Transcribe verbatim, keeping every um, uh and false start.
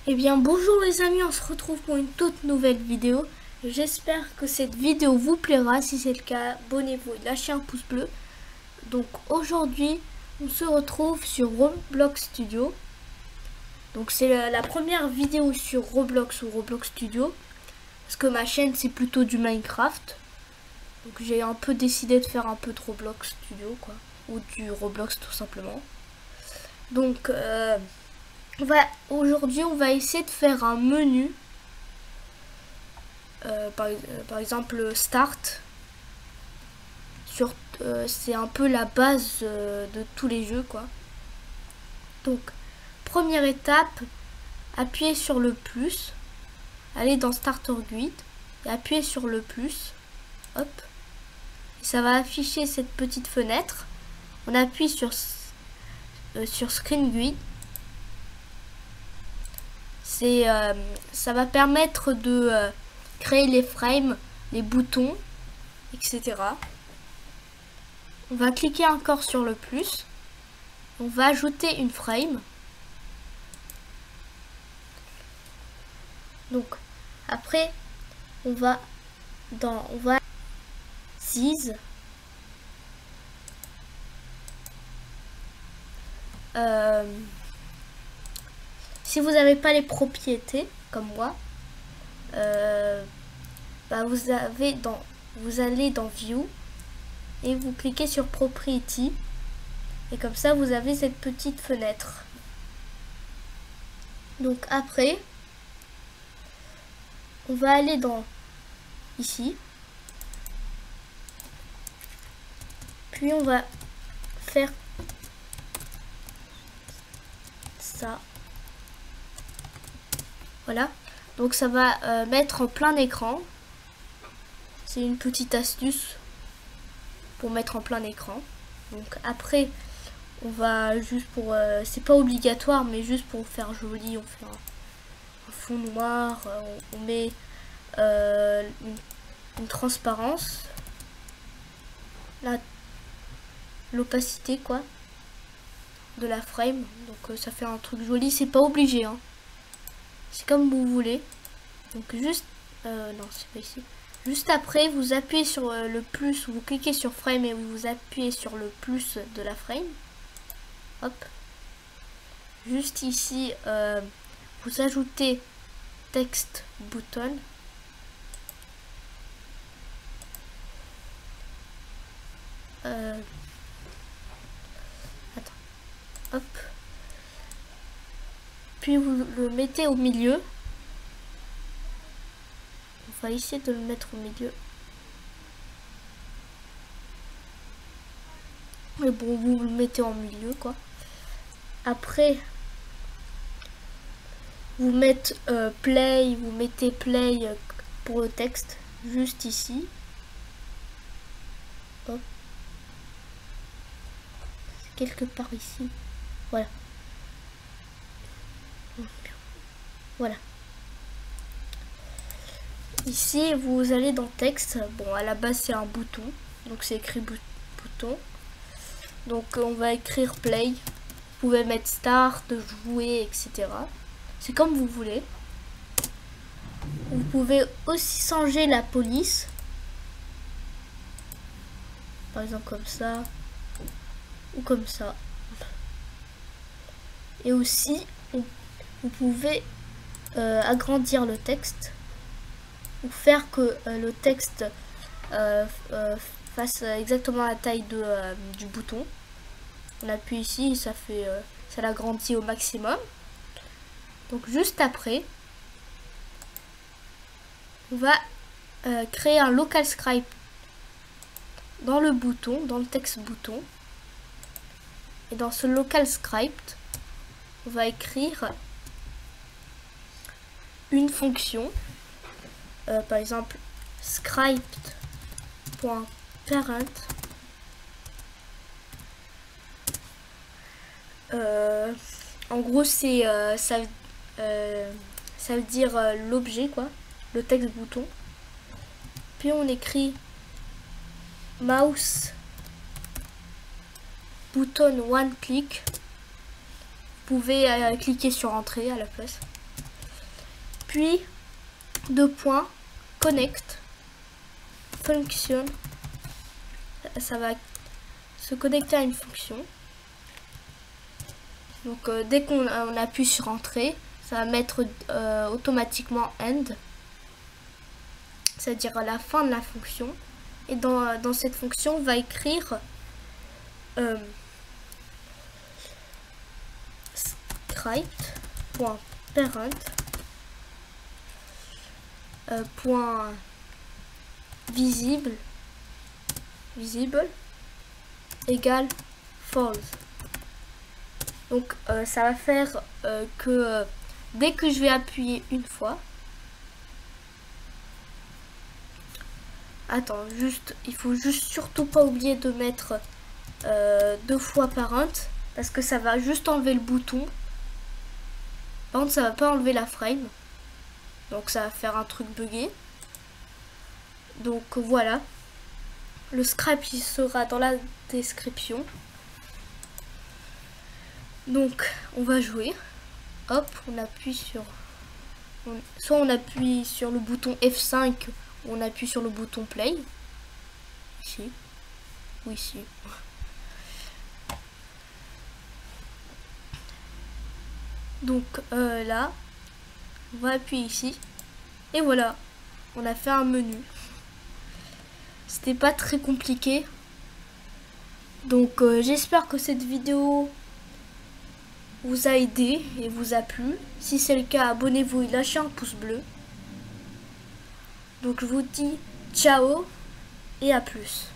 Eh bien bonjour les amis, on se retrouve pour une toute nouvelle vidéo. J'espère que cette vidéo vous plaira. Si c'est le cas, abonnez-vous et lâchez un pouce bleu. Donc aujourd'hui, on se retrouve sur Roblox Studio. Donc c'est la, la première vidéo sur Roblox ou Roblox Studio. Parce que ma chaîne c'est plutôt du Minecraft. Donc j'ai un peu décidé de faire un peu de Roblox Studio quoi. Ou du Roblox tout simplement. Donc euh, on va aujourd'hui on va essayer de faire un menu. Euh, par, euh, par exemple Start. Sur euh, c'est un peu la base euh, de tous les jeux quoi. Donc première étape, appuyez sur le plus, allez dans Starter Guide et appuyez sur le plus. Hop. Et ça va afficher cette petite fenêtre. On appuie sur euh, sur Screen Guide. C'est euh, ça va permettre de euh, créer les frames, les boutons, et cetera. On va cliquer encore sur le plus. On va ajouter une frame. Donc après on va dans on va six. Euh, si vous n'avez pas les propriétés comme moi, euh, bah vous avez dans vous allez dans View et vous cliquez sur Property et comme ça vous avez cette petite fenêtre. Donc après on va aller dans ici, puis on va faire ça. Voilà, donc ça va euh, mettre en plein écran. C'est une petite astuce pour mettre en plein écran. Donc après on va juste pour euh, c'est pas obligatoire mais juste pour faire joli, on fait un, un fond noir, euh, on, on met euh, une, une transparence, la l'opacité quoi de la frame, donc euh, ça fait un truc joli. C'est pas obligé hein. C'est comme vous voulez. Donc juste euh, non c'est pas ici. Juste après vous appuyez sur euh, le plus, vous cliquez sur frame et vous appuyez sur le plus de la frame. Hop. Juste ici euh, vous ajoutez text button. Euh, attends. Hop. Puis vous le mettez au milieu. On va essayer de le mettre au milieu. Mais bon, vous le mettez en milieu quoi. Après, vous mettez euh, play, vous mettez play pour le texte juste ici. Hop. Quelque part ici. Voilà. Voilà. Ici, vous allez dans texte. Bon, à la base, c'est un bouton. Donc, c'est écrit bouton. Donc, on va écrire play. Vous pouvez mettre start, jouer, et cetera. C'est comme vous voulez. Vous pouvez aussi changer la police. Par exemple, comme ça. Ou comme ça. Et aussi, vous pouvez euh, agrandir le texte. Ou faire que euh, le texte euh, euh, fasse exactement la taille de, euh, du bouton. On appuie ici et ça fait euh, ça l'agrandit au maximum. Donc juste après on va euh, créer un local script dans le bouton, dans le texte bouton, et dans ce local script on va écrire une fonction. Euh, par exemple script.parent. Euh, en gros c'est euh, ça, euh, ça veut dire euh, l'objet quoi, le texte bouton. Puis on écrit mouse button one click. Vous pouvez euh, cliquer sur entrée à la place. puis deux points, connect, function, ça va se connecter à une fonction. Donc euh, dès qu'on on appuie sur entrée, ça va mettre euh, automatiquement end, c'est-à-dire la fin de la fonction. Et dans, dans cette fonction, on va écrire euh, sprite.parent euh, point visible visible égale false. Donc euh, ça va faire euh, que euh, dès que je vais appuyer une fois, attends, juste, il faut juste surtout pas oublier de mettre euh, deux fois parent, parce que ça va juste enlever le bouton. Par contre, ça va pas enlever la frame, donc ça va faire un truc buggé. Donc voilà, le script il sera dans la description. Donc on va jouer. Hop, on appuie sur, on, soit on appuie sur le bouton F cinq, ou on appuie sur le bouton play. Ici, ou ici. Donc euh, là, on va appuyer ici. Et voilà, on a fait un menu. C'était pas très compliqué. Donc euh, j'espère que cette vidéo vous a aidé et vous a plu. Si c'est le cas, abonnez-vous et lâchez un pouce bleu. Donc je vous dis ciao et à plus.